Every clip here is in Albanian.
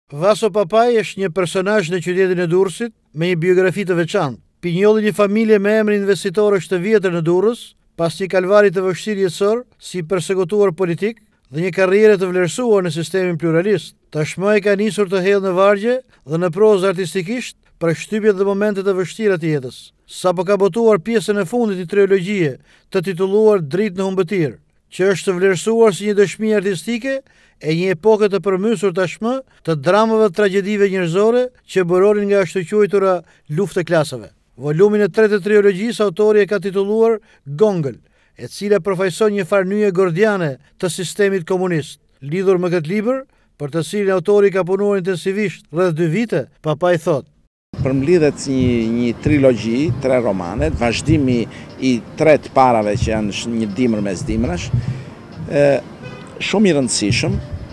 Vaso Papaj është një personazh në qytetin e Durrësit me një biografi të veçantë. Pinjolli një familje me emrin investitor është të vjetër në Durrës, pas një kalvari të vështirë jetësor si persekutuar politik dhe një karrierë të vlerësuar në sistemin pluralist. Tashmë ai ka nisur të hedhë në vargje dhe në prozë artistikisht për shtypjet dhe momentet e vështira të jetës. Sapo ka botuar pjesën e fundit i trilogjie të titulluar Dritë në humbëtirë, që është të vlerësuar si një dëshmi artistike e një epoke të përmysur tashmë të dramave dhe tragjedive njerëzore që buronin nga ashtu quajtura luftë e klasave. Volumin e 3 të trilogjisë autori e ka titulluar Gongël, e cila përfaqëson një farnyje gordiane të sistemit komunist. Lidhur me këtë libër, për të cilin autori ka punuar intensivisht rreth 2 vite, Papaj thotë: Përmlidhet një trilogji, 3 romane, vazhdimi i 3 të parave që janë një dimër mes dimrash, shumë i rëndësishëm,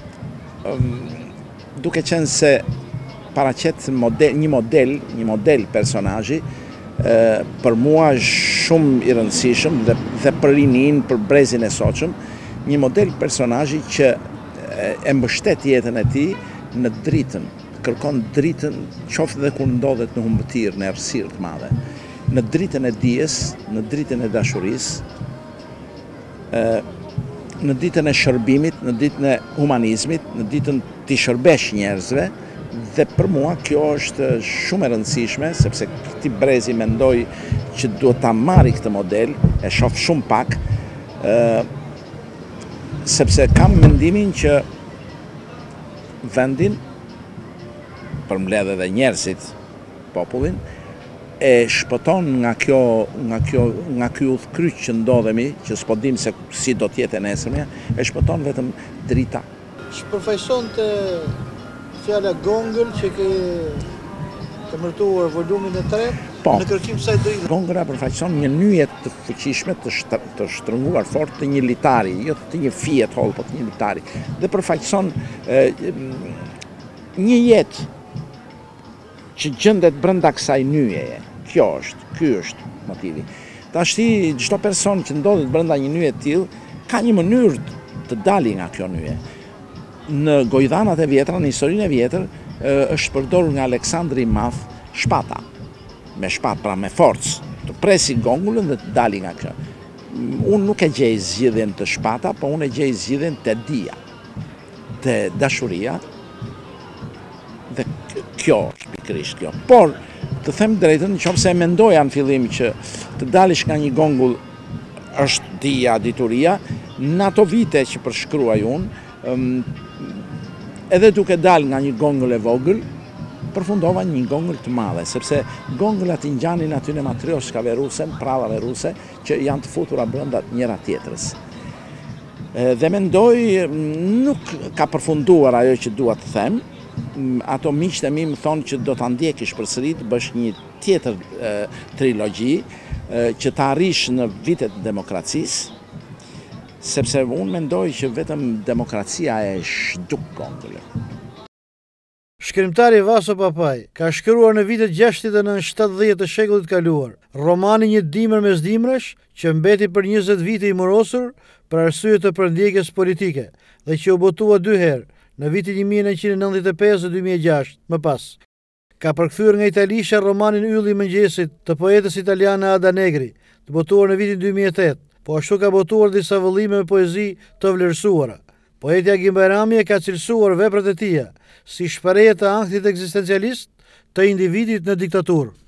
duke qenë se paraqet një model personazhi, për mua shumë i rëndësishëm dhe për rinin, për brezin e sotshëm, një model personazhi që e mbështet jetën e tij në dritën, kërkon dritën, qoftë dhe kur ndodhet në humbëtirë, në errësirë të madhe, në dritën e dijes, në dritën e dashurisë, në ditën e shërbimit, në ditën e humanizmit, në ditën t'i shërbesh njerëzve, dhe për mua kjo është shumë e rëndësishme, sepse këti brezi mendoj që duhet ta marri këtë model, e shoh shumë pak, sepse kam mendimin që vendin, përmbledh edhe njerëzit, popullin, e shpëton nga ky udhkryq që ndodhemi, që s'po dim se si do t'jetë e nesërmja, e shpëton vetëm drita. Shpërfaqësonte fjala Gongël që ke emërtuar volumin e 3 në kërkim kësaj drite. Gongëla përfaqëson një nyje të fuqishme, të shtrënguar fort të një litari, jo të një fije të hollë, por të një litari, dhe përfaqëson një jetë që gjendet brenda kësaj nyjeje. Ky është motivi. Tashti çdo person që ndodhet brenda një nyje të tillë ka një mënyrë të dalë nga kjo nyje. Në gojdhanat e vjetra, në historinë e vjetër, është përdorur nga Aleksandri i Madh shpata. Me shpatë, pra me forcë, të presi gongullën dhe të dali nga kjo. Unë nuk e gjej zgjidhjen të shpata, po unë e gjej zgjidhjen të dija, të dashuria, dhe kjo është pikërisht kjo. Por, të them drejtën, nëse e mendoja në fillim që të dalish nga një gongull është dija, dituria, në ato vite që përshkruaj unë, edhe duke dal nga një gongull e vogël, përfundova një gongull të madhe, sepse gongullat i ngjanin aty në matrioshkave ruse, prallave ruse, që janë të futura brenda njëra tjetrës. Dhe mendoj nuk ka përfunduar ajo që dua të them. Ato miqtë e mi më thonë që do ta ndjekish përsëri, të bësh një tjetër trilogji që ta arrish në vitet e demokracisë, sepse unë mendoj që vetëm demokracia e zhduk gongullin. Shkrimtari Vaso Papaj ka shkruar në vitet 69-70 të shekullit kaluar romani Një dimër mes dimrash, që mbeti për 20 vite i morosur për arsye të përndjekjes politike dhe që u botua 2 herë, në vitin 1995 dhe 2006, më pas. Ka përkthyer nga italisht romanin Ylli i mëngjesit të poetës italiane Ada Negri, të botuar në vitin 2008, po ashtu ka botuar disa vëllime me poezi të vlerësuara. Poetja Agim Bajrami e ka cilësuar veprat e tija si shprehje të ankthit ekzistencialist të individit në diktaturë.